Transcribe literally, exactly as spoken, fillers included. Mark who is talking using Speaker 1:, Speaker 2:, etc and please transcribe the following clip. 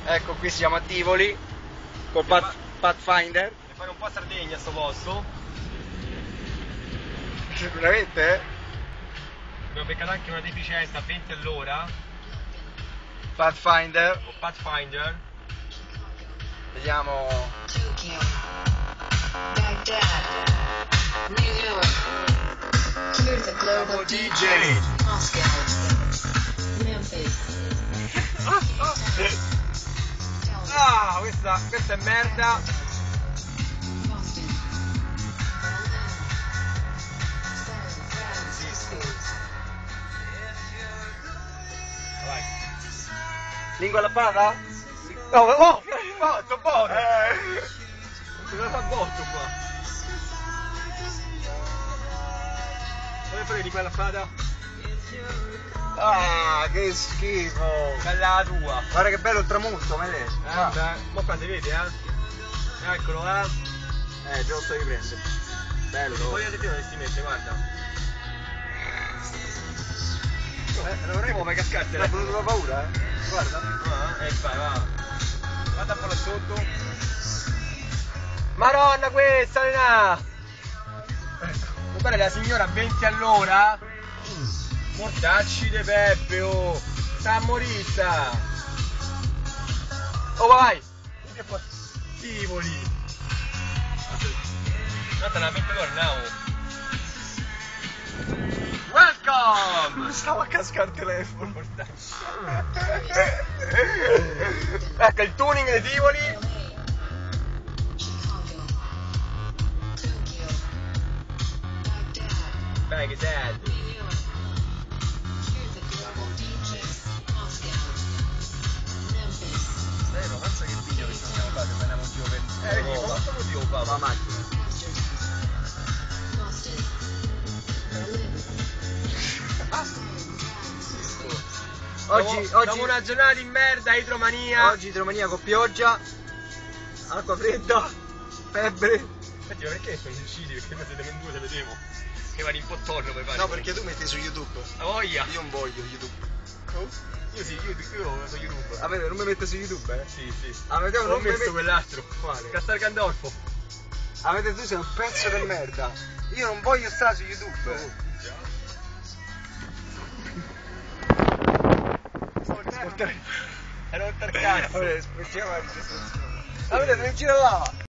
Speaker 1: Ecco, qui siamo a Tivoli col Path, Pathfinder.
Speaker 2: E fare un po' a Sardegna a sto posto.
Speaker 1: Sicuramente, eh?
Speaker 2: Abbiamo beccato anche una deficienza a venti all'ora.
Speaker 1: Pathfinder.
Speaker 2: O Pathfinder.
Speaker 1: Vediamo.
Speaker 3: Tokyo, Baghdad, New York, here's a global D J, Moscow, Memphis.
Speaker 2: Ah, questa, questa è merda.
Speaker 3: Boston,
Speaker 2: Vai.
Speaker 1: Lingua alla pava?
Speaker 2: No, oh, fatto buono.
Speaker 1: Eh.
Speaker 2: Se la fa botto qua. Come fare di quella fada?
Speaker 1: Ah, che schifo.
Speaker 2: Bella la tua.
Speaker 1: Guarda che bello il tramonto, me
Speaker 2: Eh,
Speaker 1: ah.
Speaker 2: beh, mo quando vedi, eh? Eccolo, eh.
Speaker 1: Eh, già lo sto riprendendo. Bello.
Speaker 2: Poi di più dovresti mettere, guarda.
Speaker 1: Eh, non vorrei
Speaker 2: Come cascate?
Speaker 1: mi ha venuto la paura, eh. Guarda.
Speaker 2: Ah, eh, vai, va. Guarda un po' là sotto. Madonna questa, Lena! Guarda la signora a venti all'ora. Mortacci de Peppe, oh! Sta a morista! Oh vai! Che fa? Tivoli! Guarda la metto tornavo! Welcome!
Speaker 1: Stavo a cascare il telefono.
Speaker 2: Mortacci! Ecco il tuning dei Tivoli!
Speaker 3: Chicago, Tokyo, Baghdad,
Speaker 2: Baghdad!
Speaker 3: New York, here's a global D J, Moscow, Memphis.
Speaker 2: Eh, ma pensa che video che stiamo facendo, prendiamo un giro per
Speaker 1: Eh,
Speaker 2: Europa.
Speaker 1: ma quanto
Speaker 2: motivo fa?
Speaker 1: La macchina.
Speaker 3: Boston, Berlin,
Speaker 1: Oggi,
Speaker 2: Dopo-
Speaker 1: oggi,
Speaker 2: dopo una giornata di merda, idromania.
Speaker 1: oggi idromania con pioggia, acqua fredda, febbre.
Speaker 2: Infatti, ma perché sono incidi? Perché noi siete in due, se vedevo. Che vari un po' torno per fare.
Speaker 1: No, perché tu metti su YouTube.
Speaker 2: La voglia.
Speaker 1: Io non voglio YouTube.
Speaker 2: Io sì, io, io su YouTube.
Speaker 1: Ah, vedi, non mi mette su YouTube, eh?
Speaker 2: Sì, sì.
Speaker 1: Ah, vediamo,
Speaker 2: Non ho
Speaker 1: non mi
Speaker 2: messo
Speaker 1: met-
Speaker 2: quell'altro.
Speaker 1: Quale?
Speaker 2: Castel Gandolfo.
Speaker 1: Ah, vedi, tu sei un pezzo di merda. Io non voglio stare su YouTube.
Speaker 2: Ero un tarcazzo.
Speaker 1: Vabbè, aspettiamo la registrazione. Ah, vedete, non gira là.